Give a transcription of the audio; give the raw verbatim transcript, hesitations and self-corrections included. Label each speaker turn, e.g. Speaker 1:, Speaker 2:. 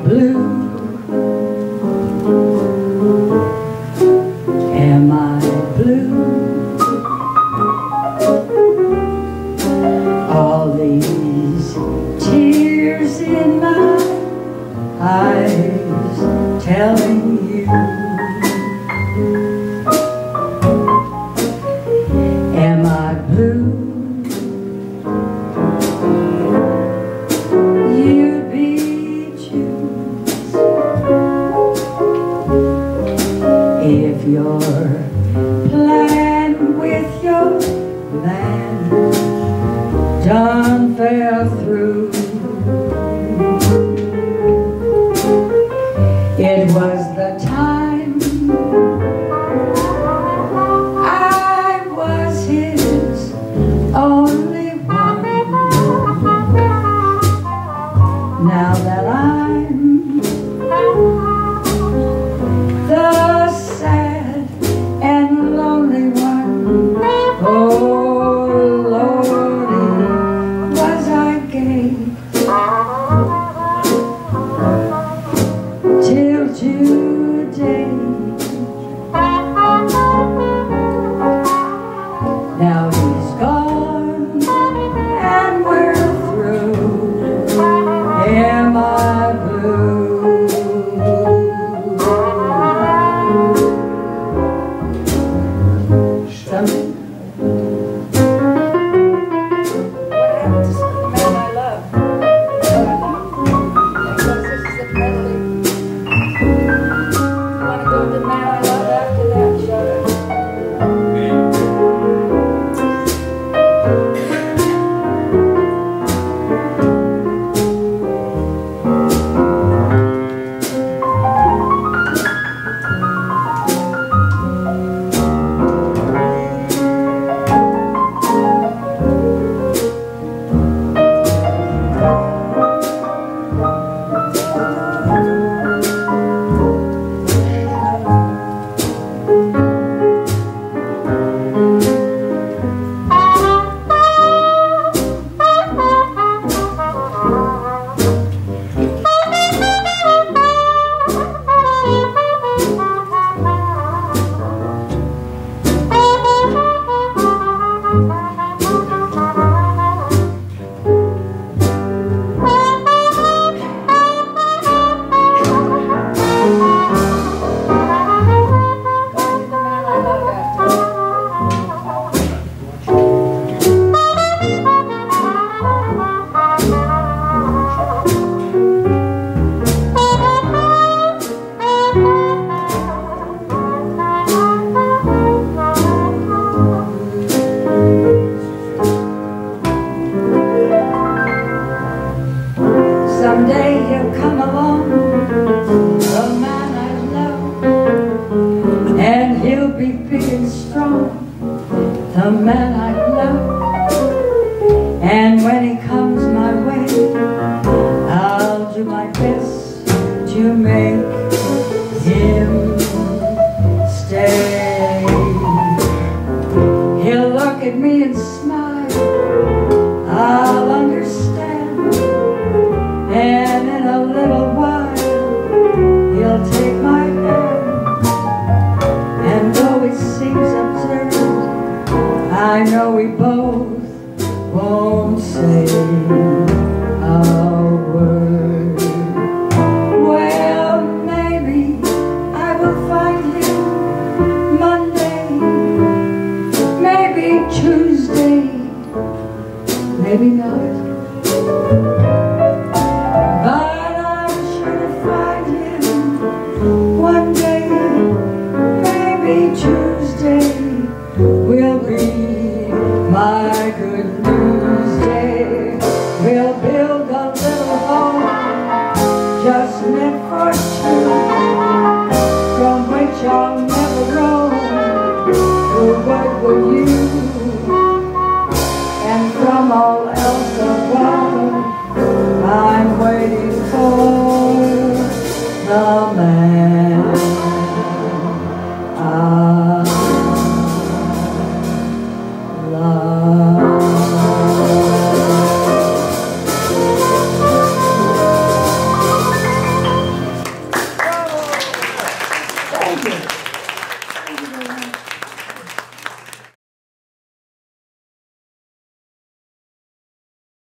Speaker 1: blue? Am I blue? All these tears in my eyes telling you, am I blue? You beat choose. If your plan with your man done fell through, it was the time I was his only one. Now that I'm the sad and lonely one, oh Lordy, was I gay till today. Now he's gone and we're through. Am I blue? Something? What happened to the man I love? Because this is the medley. Want to go to the man I love after that, shall I? Someday he'll come along, the man I love, and he'll be big and strong, the man I love. And when he comes my way, I'll do my best to make him stay. He'll look at me and smile, I'll understand, and in a little while he'll take my hand. And though it seems absurd, I know we both won't say a word. Well, maybe I will find him Monday, maybe Tuesday, maybe not. But I'm sure to find him one day, maybe Tuesday will be my good news day. We'll build a little home just meant for two, from which I'll never roam. Who would with you? And from all else above, I'm waiting for the man I love. Thank you very much.